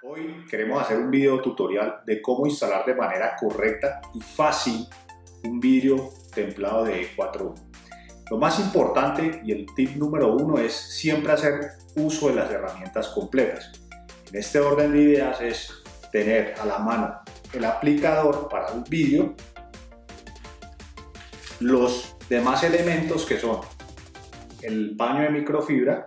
Hoy queremos hacer un video tutorial de cómo instalar de manera correcta y fácil un vidrio templado de E4U. Lo más importante y el tip número uno es siempre hacer uso de las herramientas completas. En este orden de ideas es tener a la mano el aplicador para el vidrio, los demás elementos que son el paño de microfibra,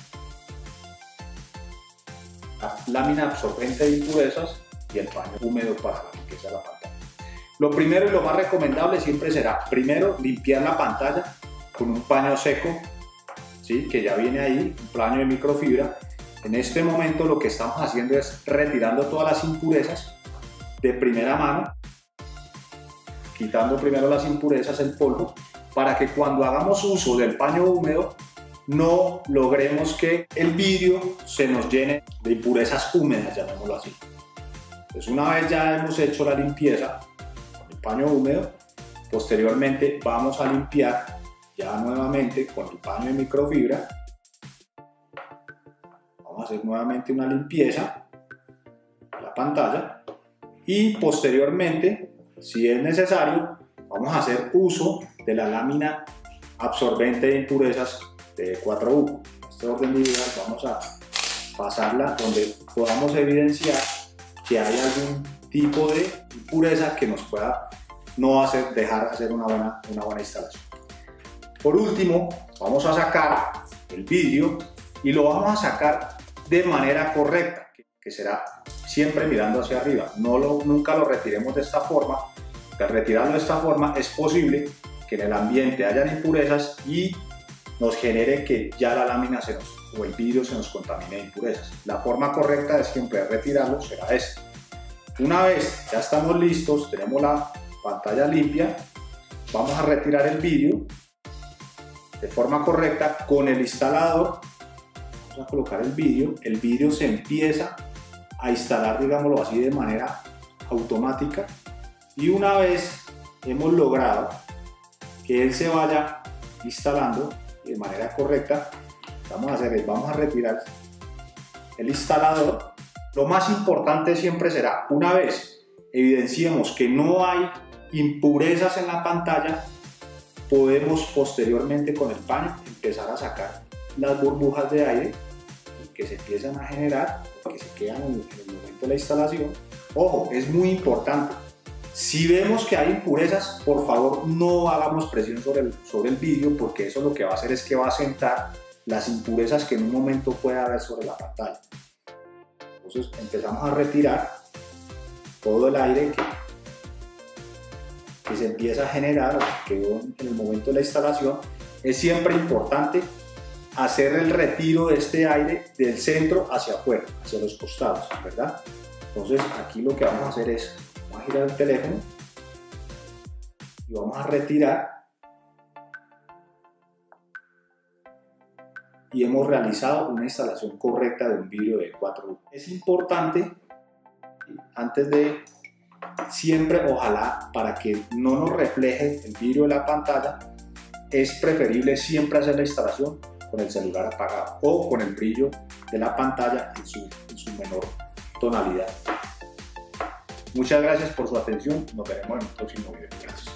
la lámina absorbente de impurezas y el paño húmedo para la limpieza de la pantalla. Lo primero y lo más recomendable siempre será primero limpiar la pantalla con un paño seco, ¿sí? Que ya viene ahí, un paño de microfibra. En este momento lo que estamos haciendo es retirando todas las impurezas de primera mano, quitando primero las impurezas, el polvo, para que cuando hagamos uso del paño húmedo no logremos que el vidrio se nos llene de impurezas húmedas, llamémoslo así. Entonces, una vez ya hemos hecho la limpieza con el paño húmedo, posteriormente vamos a limpiar ya nuevamente con el paño de microfibra. Vamos a hacer nuevamente una limpieza de la pantalla y posteriormente, si es necesario, vamos a hacer uso de la lámina absorbente de impurezas de E4U. En este orden de ideas vamos a pasarla donde podamos evidenciar que hay algún tipo de impureza que nos pueda no dejar hacer una buena instalación. Por último, vamos a sacar el vidrio y lo vamos a sacar de manera correcta, que será siempre mirando hacia arriba. Nunca lo retiremos de esta forma. Al retirarlo de esta forma es posible que en el ambiente hayan impurezas y nos genere que ya la lámina o el vidrio se nos contamine de impurezas. La forma correcta de siempre retirarlo será esta. Una vez ya estamos listos, tenemos la pantalla limpia, vamos a retirar el vidrio de forma correcta con el instalador. Vamos a colocar el vidrio se empieza a instalar, digámoslo así, de manera automática, y una vez hemos logrado que él se vaya instalando de manera correcta, vamos a retirar el instalador. Lo más importante siempre será, una vez evidenciemos que no hay impurezas en la pantalla, podemos posteriormente con el paño empezar a sacar las burbujas de aire que se empiezan a generar, que se quedan en el momento de la instalación. Ojo, es muy importante. Si vemos que hay impurezas, por favor no hagamos presión sobre el vidrio, porque eso lo que va a hacer es que va a sentar las impurezas que en un momento puede haber sobre la pantalla. Entonces empezamos a retirar todo el aire que se empieza a generar o que quedó en el momento de la instalación. Es siempre importante hacer el retiro de este aire del centro hacia afuera, hacia los costados, ¿verdad? Entonces aquí lo que vamos a hacer es vamos a girar el teléfono y vamos a retirar, y hemos realizado una instalación correcta de un vidrio de E4U. Es importante, antes de siempre, ojalá, para que no nos refleje el vidrio de la pantalla, es preferible siempre hacer la instalación con el celular apagado o con el brillo de la pantalla en su menor tonalidad. Muchas gracias por su atención, nos veremos en un próximo video. Gracias.